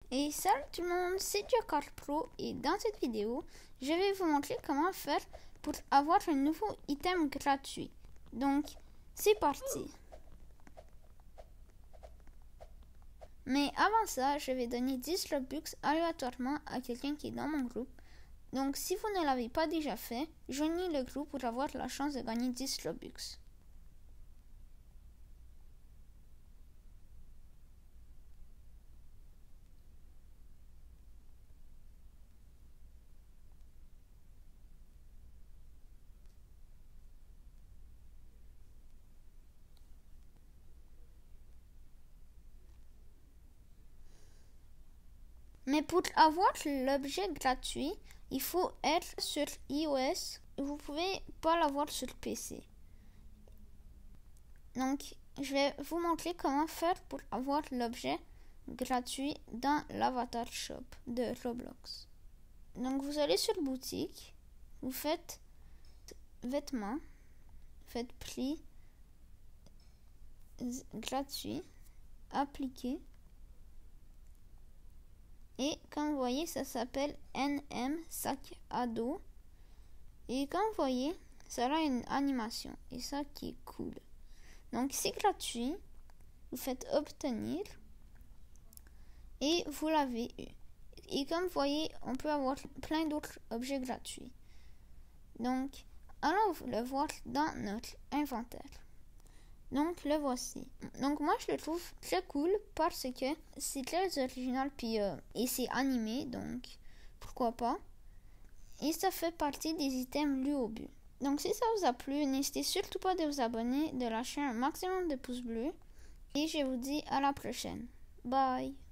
Et salut tout le monde, c'est Jokar Pro et dans cette vidéo, je vais vous montrer comment faire pour avoir un nouveau item gratuit. Donc, c'est parti. Mais avant ça, je vais donner 10 Robux aléatoirement à quelqu'un qui est dans mon groupe. Donc, si vous ne l'avez pas déjà fait, joignez le groupe pour avoir la chance de gagner 10 Robux. Mais pour avoir l'objet gratuit, il faut être sur iOS. Vous pouvez pas l'avoir sur PC. Donc, je vais vous montrer comment faire pour avoir l'objet gratuit dans l'Avatar Shop de Roblox. Donc, vous allez sur boutique, vous faites vêtements, faites prix gratuit, appliquer. Et comme vous voyez, ça s'appelle NM sac à dos. Et comme vous voyez, ça a une animation. Et ça qui est cool. Donc c'est gratuit. Vous faites obtenir. Et vous l'avez eu. Et comme vous voyez, on peut avoir plein d'autres objets gratuits. Donc, allons le voir dans notre inventaire. Donc, le voici. Donc, moi, je le trouve très cool parce que c'est très original et c'est animé, donc pourquoi pas. Et ça fait partie des items lus au but. Donc, si ça vous a plu, n'hésitez surtout pas de vous abonner, de lâcher un maximum de pouces bleus. Et je vous dis à la prochaine. Bye!